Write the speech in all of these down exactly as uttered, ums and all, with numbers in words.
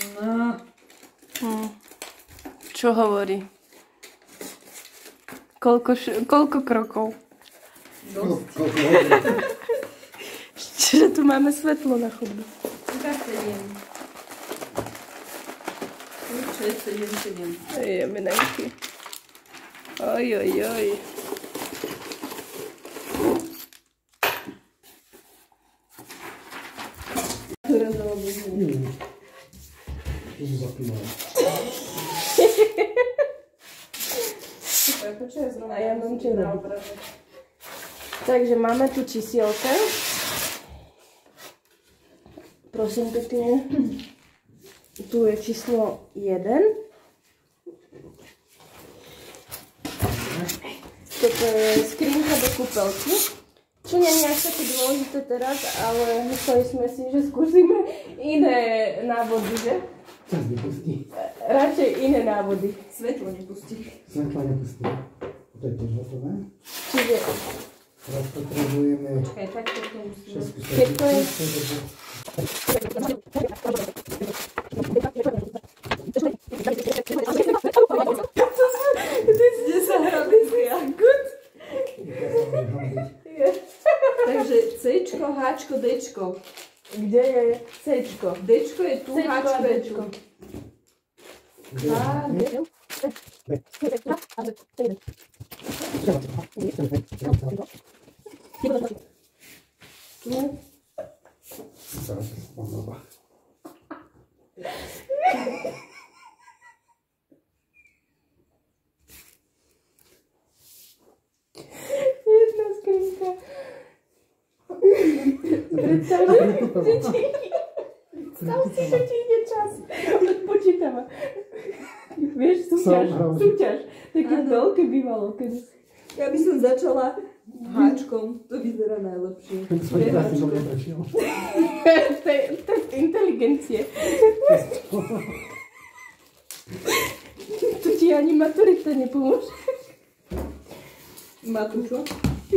No. Hm. Čo hovorí? Koľko, š- koľko krokov? Dosť. Čiže tu máme svetlo na chodbe. Iba sedem. šesť, sedem, sedem. Jeme najky. Oj, oj, oj. A ja mám čo robiť. Takže máme tu čísielka. Prosím pekne. Tu je číslo jeden. Toto je skrinka do kúpelky. Čo nie je až také dôležité teraz, ale mysleli sme si, že skúsime iné návody, že? Čas nepustí. Radšej iné návody. Svetlo nepustí. Svetla nepustí. To je tiež hotové. Čiže... Teraz potrebujeme... Čakaj, tak to musíme. šesť Keď to je... Kde sa hrá bez jagod? Takže Cčko, Hčko, Dčko. Kde je Cčko? Dčko je tu, Cčko a Hčko je tu. Dčko. A, D. Teraz sa spodoba. Jedna skrinka. Predstav, že ti... Predstav si, že ti ide čas. Odpočítava. Vieš, súťaž, súťaž. Také veľké bývalo, keď... Ja by som začala Hčkom. To vyzerá najlepšie. To je asi dobre prešiel. To je test inteligencie. Tu ti ani maturita nepomôže. Má tu čo?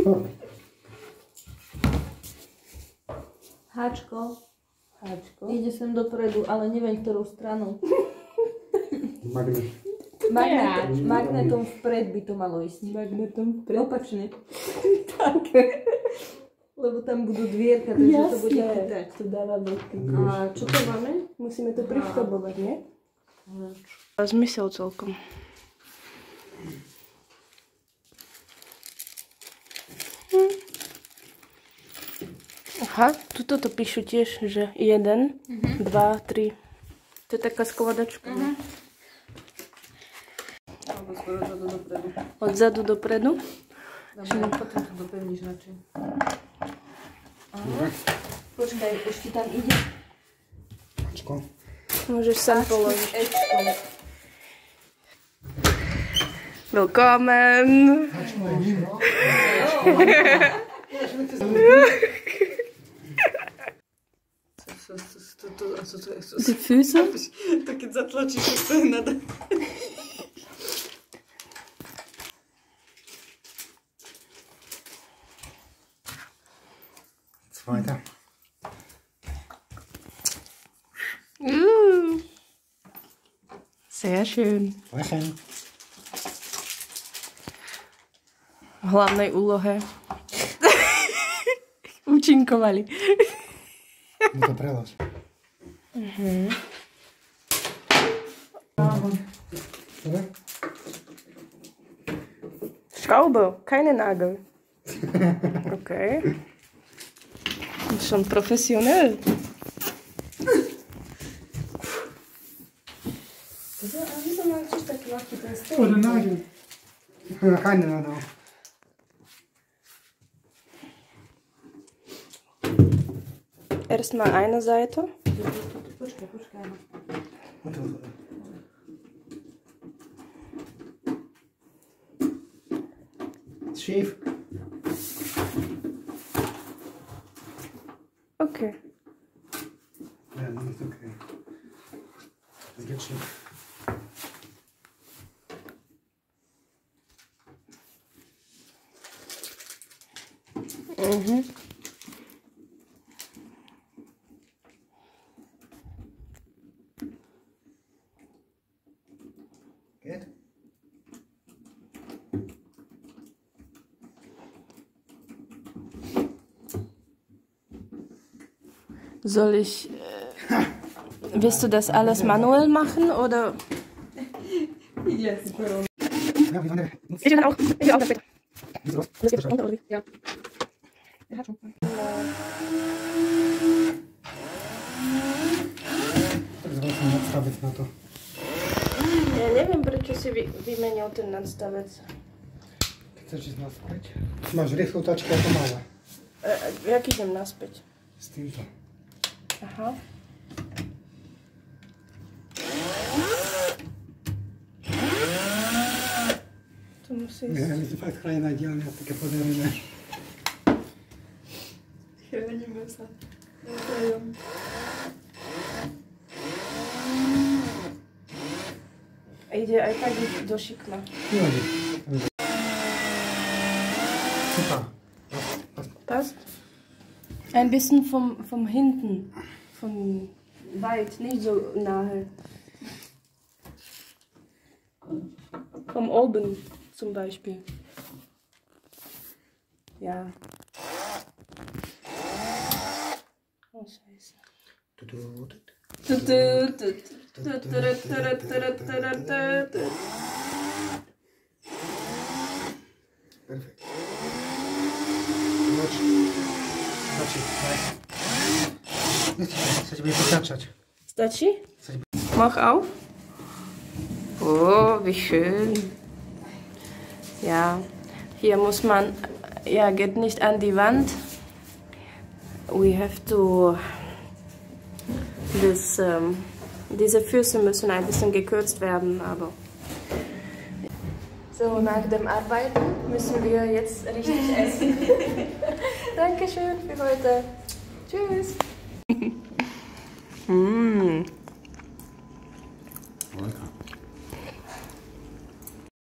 Hčko. Háčko. Ide sem dopredu, ale neviem, ktorou stranou. Magnet. Magnet, magnetom vpred by to malo ísť. Magnetom. Preopačne. Tak. Lebo tam budú dvierka, takže to bude Jasné. chytať. To dáva veľký. A čo to máme? Musíme to priškobovať, nie? Zmysel celkom. Hm. Aha, tuto to píšu tiež, že jeden, uh-huh. dva, tri. To je taká skladačka. Uh-huh. Alebo skoro odzadu dopredu. Odzadu dopredu? Dobre, potom to dopevníš radšej. Aha. Počkaj, ešte tam ide. Ačko. Môžeš sem položiť. Ečko. Willkommen! Ačko je Die Füße? To keď zatlačíš, tak to je nada. Zweiter. Uh, sehr schön. Lächeln. V hlavnej úlohe účinkovali. No to prelož. Mhm. Dobre? Schraube, keine Nagel. Okay. Schon professionell. Wieso magst du tak ľahký ten stôl? Oder Nagel. Keine Nagel. Erstmal eine Seite. Počkaj, počkaj. Schief. Okay. Ja, das ist okay. Das geht schief. Mhm. Soll ich... Äh, willst du das alles manuell machen, oder... Idzie super. Ja, wie lange? Ich kann auch. Ich will auch das später. Wieso? Das geht runter, oder wie? Ja. Er hat schon. Tak zwracam nadstawić na to. Ja nie wiem, proč si vy, vymenil ten nadstavec. Chcesz iść naspäť? Máš rýchlu tačku ako malé. E, jak idem naspäť? S týmto. Aha. To musí Nie, ísť. my to fakt chránená dielňa, také podarené. Chránime sa. Navzájom. A ide aj tak do šikma. Nevadí. Super. Passt? Ein bisschen vom, vom hinten. Von weit, nicht so nahe. Vom oben zum Beispiel. Ja. Oh, scheiße. Perfekt. Zobacz. Zobaczcie, daj. Nie chcę ciebie potaczać. Staci? Mach auf. Oh, wie schön. Ja, hier muss man, ja, geht nicht an die Wand. We have to, this, ähm, diese Füße müssen ein bisschen gekürzt werden, aber... So, nach dem Arbeiten müssen wir jetzt richtig essen. Dankeschön für heute. Tschüss. mm.